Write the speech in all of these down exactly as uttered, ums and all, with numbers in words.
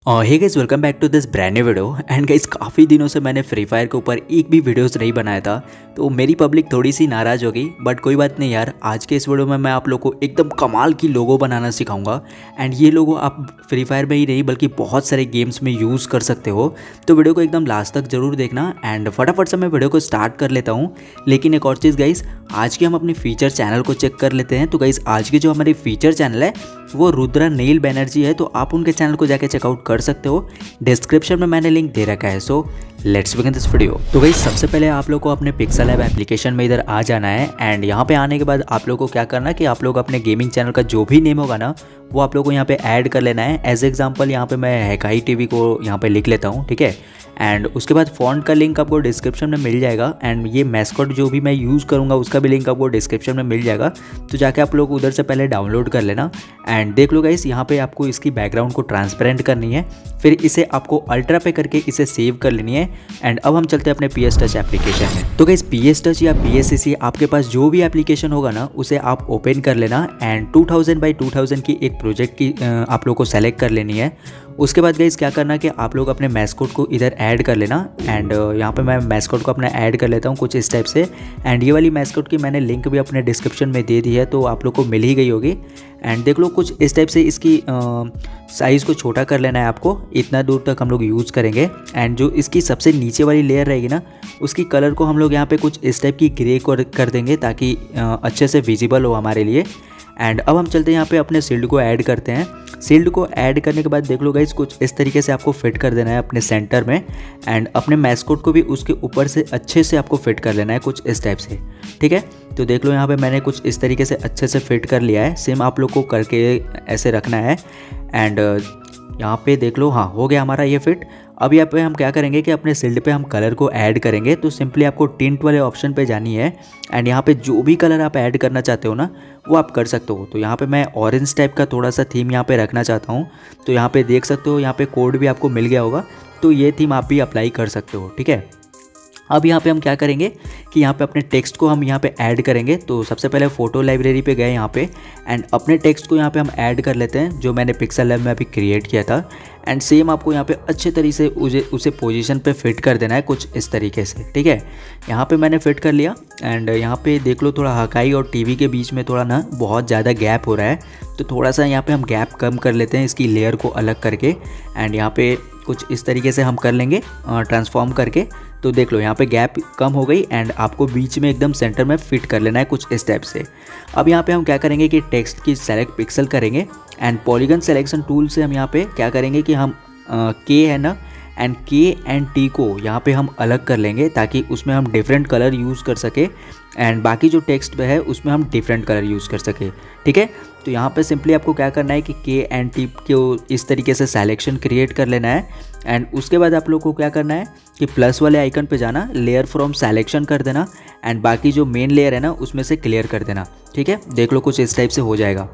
Hey guys, welcome back to this brand new video. And guys, काफ़ी दिनों से मैंने फ्री फायर के ऊपर एक भी वीडियोस नहीं बनाया था, तो मेरी पब्लिक थोड़ी सी नाराज़ हो गई। बट कोई बात नहीं यार, आज के इस वीडियो में मैं आप लोग को एकदम कमाल की लोगो बनाना सिखाऊंगा। एंड ये लोगो आप फ्री फायर में ही नहीं बल्कि बहुत सारे गेम्स में यूज़ कर सकते हो। तो वीडियो को एकदम लास्ट तक जरूर देखना। एंड फटाफट से मैं वीडियो को स्टार्ट कर लेता हूँ। लेकिन एक और चीज़ गाइस, आज के हम अपने फीचर चैनल को चेक कर लेते हैं। तो गाइस, आज की जो हमारी फीचर चैनल है वो रुद्रा नेल बैनर्जी है, तो आप उनके चैनल को जाके चेकआउट कर सकते हो। डिस्क्रिप्शन में मैंने लिंक दे रखा है। So let's begin this video. तो गाइस, सबसे पहले आप लोग को अपने पिक्सल लैब एप्लीकेशन में इधर आ जाना है। एंड यहाँ पे आने के बाद आप लोग को क्या करना है कि आप लोग अपने गेमिंग चैनल का जो भी नेम होगा ना, वो आप लोग को यहाँ पे ऐड कर लेना है। एज एग्जाम्पल यहाँ पे मैं हैकाई टीवी को यहाँ पे लिख लेता हूँ, ठीक है। एंड उसके बाद फॉन्ट का लिंक आपको डिस्क्रिप्शन में मिल जाएगा। एंड ये मैस्कॉट जो भी मैं यूज़ करूँगा उसका भी लिंक आपको डिस्क्रिप्शन में मिल जाएगा, तो जाके आप लोग उधर से पहले डाउनलोड कर लेना। एंड देख लो गाइस, यहाँ पे आपको इसकी बैकग्राउंड को ट्रांसपेरेंट करनी है, फिर इसे आपको अल्ट्रा पे करके इसे सेव कर लेनी है। एंड अब हम चलते हैं अपने पी एस टच एप्लीकेशन में। तो गाइस, पी एस टच या पी एस सी सी आपके पास जो भी एप्लीकेशन होगा ना, उसे आप ओपन कर लेना। And two thousand by two thousand की एक प्रोजेक्ट की आप लोग को सेलेक्ट कर लेनी है। उसके बाद गाइस क्या करना कि आप लोग अपने मैस्कॉट को इधर ऐड कर लेना। एंड यहाँ पे मैं मैस्कॉट को अपना ऐड कर लेता हूँ कुछ इस टाइप से। एंड ये वाली मैस्कॉट की मैंने लिंक भी अपने डिस्क्रिप्शन में दे दी है, तो आप लोग को मिल ही गई होगी। एंड देख लो कुछ इस टाइप से इसकी साइज़ को छोटा कर लेना है आपको, इतना दूर तक हम लोग यूज़ करेंगे। एंड जो इसकी सबसे नीचे वाली लेयर रहेगी ना, उसकी कलर को हम लोग यहाँ पे कुछ इस टाइप की ग्रे कर देंगे ताकि अच्छे से विजिबल हो हमारे लिए। एंड अब हम चलते हैं यहाँ पे अपने शील्ड को ऐड करते हैं। शील्ड को ऐड करने के बाद देख लो गाइस, कुछ इस तरीके से आपको फिट कर देना है अपने सेंटर में। एंड अपने मैस्कॉट को भी उसके ऊपर से अच्छे से आपको फिट कर लेना है कुछ इस टाइप से, ठीक है। तो देख लो यहाँ पे मैंने कुछ इस तरीके से अच्छे से फिट कर लिया है। सेम आप लोग को करके ऐसे रखना है। एंड यहाँ पे देख लो, हाँ हो गया हमारा ये फिट। अब यहाँ पे हम क्या करेंगे कि अपने शील्ड पे हम कलर को ऐड करेंगे। तो सिंपली आपको टिंट वाले ऑप्शन पे जानी है। एंड यहाँ पे जो भी कलर आप ऐड करना चाहते हो ना, वो आप कर सकते हो। तो यहाँ पे मैं ऑरेंज टाइप का थोड़ा सा थीम यहाँ पे रखना चाहता हूँ। तो यहाँ पे देख सकते हो, यहाँ पे कोड भी आपको मिल गया होगा, तो ये थीम आप भी अप्लाई कर सकते हो, ठीक है। अब यहाँ पे हम क्या करेंगे कि यहाँ पे अपने टेक्स्ट को हम यहाँ पे ऐड करेंगे। तो सबसे पहले फ़ोटो लाइब्रेरी पे गए यहाँ पे, एंड अपने टेक्स्ट को यहाँ पे हम ऐड कर लेते हैं जो मैंने पिक्सल लैब में अभी क्रिएट किया था। एंड सेम आपको यहाँ पे अच्छे तरीके से उसे उसे पोजीशन पे फिट कर देना है कुछ इस तरीके से, ठीक है। यहाँ पे मैंने फिट कर लिया। एंड यहाँ पे देख लो, थोड़ा हैकाई और टीवी के बीच में थोड़ा ना बहुत ज़्यादा गैप हो रहा है, तो थोड़ा सा यहाँ पे हम गैप कम कर लेते हैं इसकी लेयर को अलग करके। एंड यहाँ पे कुछ इस तरीके से हम कर लेंगे ट्रांसफॉर्म करके। तो देख लो यहाँ पे गैप कम हो गई। एंड आपको बीच में एकदम सेंटर में फिट कर लेना है कुछ इस टाइप से। अब यहाँ पे हम क्या करेंगे कि टेक्स्ट की सेलेक्ट पिक्सल करेंगे। एंड पॉलीगन सेलेक्शन टूल से हम यहाँ पे क्या करेंगे कि हम के है ना, एंड के एंड टी को यहाँ पे हम अलग कर लेंगे ताकि उसमें हम डिफरेंट कलर यूज़ कर सके। एंड बाकी जो टेक्स्ट पे है उसमें हम डिफरेंट कलर यूज़ कर सके, ठीक है। तो यहाँ पे सिंपली आपको क्या करना है कि के एंड टी को इस तरीके से सिलेक्शन क्रिएट कर लेना है। एंड उसके बाद आप लोग को क्या करना है कि प्लस वाले आइकन पे जाना, लेयर फ्रॉम सिलेक्शन कर देना। एंड बाकी जो मेन लेयर है ना, उसमें से क्लियर कर देना, ठीक है। देख लो कुछ इस टाइप से हो जाएगा।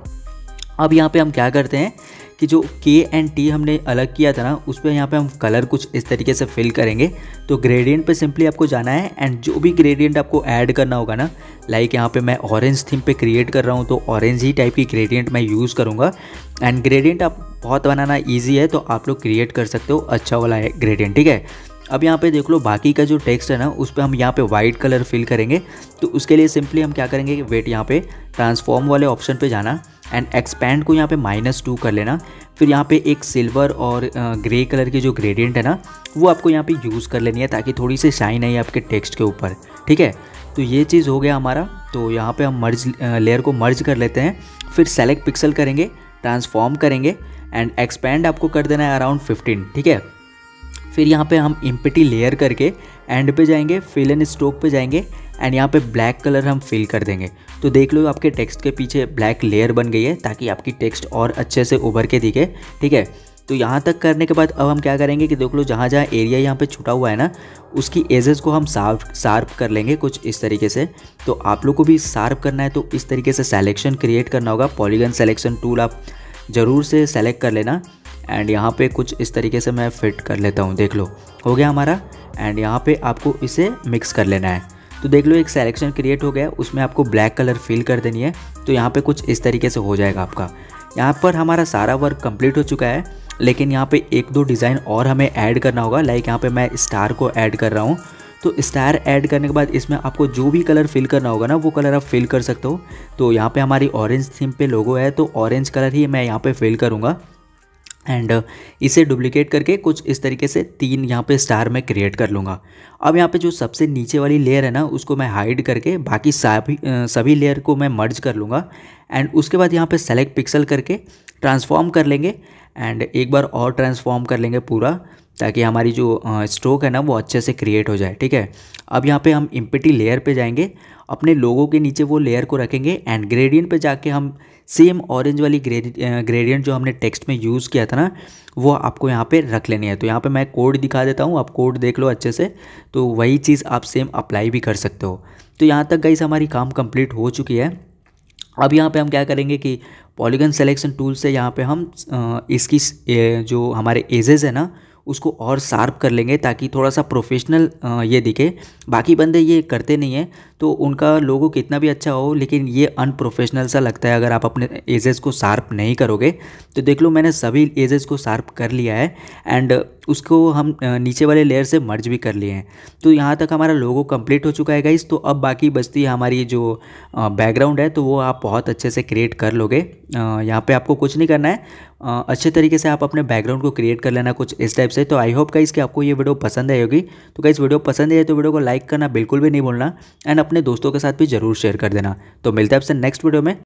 अब यहाँ पे हम क्या करते हैं कि जो के एंड टी हमने अलग किया था ना, उस पर यहाँ पे हम कलर कुछ इस तरीके से फिल करेंगे। तो ग्रेडियंट पे सिंपली आपको जाना है। एंड जो भी ग्रेडियंट आपको ऐड करना होगा ना, लाइक यहाँ पे मैं ऑरेंज थीम पे क्रिएट कर रहा हूँ, तो ऑरेंज ही टाइप की ग्रेडियंट मैं यूज़ करूँगा। एंड ग्रेडियंट आप बहुत बनाना ईजी है, तो आप लोग क्रिएट कर सकते हो अच्छा वाला है ग्रेडियंट, ठीक है। अब यहाँ पे देख लो, बाकी का जो टेक्स्ट है ना, उस पर हम यहाँ पे वाइट कलर फिल करेंगे। तो उसके लिए सिंपली हम क्या करेंगे कि वेट यहाँ पे ट्रांसफॉर्म वाले ऑप्शन पे जाना। एंड एक्सपैंड को यहाँ पे माइनस टू कर लेना। फिर यहाँ पे एक सिल्वर और ग्रे कलर की जो ग्रेडियंट है ना, वो आपको यहाँ पे यूज़ कर लेनी है ताकि थोड़ी सी शाइन आई आपके टेक्स्ट के ऊपर, ठीक है। तो ये चीज़ हो गया हमारा। तो यहाँ पे हम मर्ज लेयर को मर्ज कर लेते हैं। फिर सेलेक्ट पिक्सल करेंगे, ट्रांसफॉर्म करेंगे। एंड एक्सपैंड आपको कर देना है अराउंड फिफ्टीन, ठीक है। फिर यहाँ पे हम इम्पिटी लेयर करके एंड पे जाएंगे, फिल एंड स्ट्रोक पे जाएंगे। एंड यहाँ पे ब्लैक कलर हम फिल कर देंगे। तो देख लो आपके टेक्स्ट के पीछे ब्लैक लेयर बन गई है ताकि आपकी टेक्स्ट और अच्छे से उभर के दिखे, ठीक है। तो यहाँ तक करने के बाद अब हम क्या करेंगे कि देख लो, जहाँ जहाँ एरिया यहाँ पे छुटा हुआ है ना, उसकी एजेस को हम शार्प शार्प कर लेंगे कुछ इस तरीके से। तो आप लोग को भी शार्प करना है, तो इस तरीके से सिलेक्शन क्रिएट करना होगा। पॉलीगन सेलेक्शन टूल आप ज़रूर से सेलेक्ट कर लेना। एंड यहाँ पे कुछ इस तरीके से मैं फिट कर लेता हूँ, देख लो हो गया हमारा। एंड यहाँ पे आपको इसे मिक्स कर लेना है। तो देख लो एक सिलेक्शन क्रिएट हो गया, उसमें आपको ब्लैक कलर फिल कर देनी है। तो यहाँ पे कुछ इस तरीके से हो जाएगा आपका। यहाँ पर हमारा सारा वर्क कंप्लीट हो चुका है, लेकिन यहाँ पे एक दो डिज़ाइन और हमें ऐड करना होगा। लाइक यहाँ पे मैं स्टार को ऐड कर रहा हूँ। तो स्टार ऐड करने के बाद इसमें आपको जो भी कलर फिल करना होगा ना, वो कलर आप फिल कर सकते हो। तो यहाँ पे हमारी ऑरेंज थीम पे लोगो है, तो ऑरेंज कलर ही मैं यहाँ पे फिल करूँगा। एंड इसे डुप्लीकेट करके कुछ इस तरीके से तीन यहाँ पे स्टार मैं क्रिएट कर लूँगा। अब यहाँ पे जो सबसे नीचे वाली लेयर है ना, उसको मैं हाइड करके बाकी सभी सभी लेयर को मैं मर्ज कर लूँगा। एंड उसके बाद यहाँ पे सेलेक्ट पिक्सल करके ट्रांसफॉर्म कर लेंगे। एंड एक बार और ट्रांसफॉर्म कर लेंगे पूरा, ताकि हमारी जो स्ट्रोक है ना वो अच्छे से क्रिएट हो जाए। ठीक है, अब यहाँ पे हम इम्पिटी लेयर पे जाएंगे, अपने लोगों के नीचे वो लेयर को रखेंगे एंड ग्रेडियंट पे जाके हम सेम ऑरेंज वाली ग्रेडियंट जो हमने टेक्स्ट में यूज़ किया था ना, वो आपको यहाँ पे रख लेनी है। तो यहाँ पे मैं कोड दिखा देता हूँ, आप कोड देख लो अच्छे से, तो वही चीज़ आप सेम अप्लाई भी कर सकते हो। तो यहाँ तक गाइस हमारी काम कंप्लीट हो चुकी है। अब यहाँ पे हम क्या करेंगे कि पॉलीगन सिलेक्शन टूल से यहाँ पे हम इसकी जो हमारे एजेस है ना, उसको और शार्प कर लेंगे, ताकि थोड़ा सा प्रोफेशनल ये दिखे। बाकी बंदे ये करते नहीं हैं, तो उनका लोगो कितना भी अच्छा हो, लेकिन ये अनप्रोफेशनल सा लगता है अगर आप अपने एजेस को शार्प नहीं करोगे। तो देख लो मैंने सभी एजेस को शार्प कर लिया है एंड उसको हम नीचे वाले लेयर से मर्ज भी कर लिए हैं। तो यहाँ तक हमारा लोगो कंप्लीट हो चुका है गाइस। तो अब बाकी बचती है हमारी जो बैकग्राउंड है, तो वो आप बहुत अच्छे से क्रिएट कर लोगे। यहाँ पे आपको कुछ नहीं करना है, अच्छे तरीके से आप अपने बैकग्राउंड को क्रिएट कर लेना कुछ इस टाइप से। तो आई होप गाइस कि आपको ये वीडियो पसंद आई होगी। तो गाइस वीडियो पसंद आई तो वीडियो को लाइक करना बिल्कुल भी नहीं भूलना एंड अपने दोस्तों के साथ भी जरूर शेयर कर देना। तो मिलते हैं आपसे नेक्स्ट वीडियो में।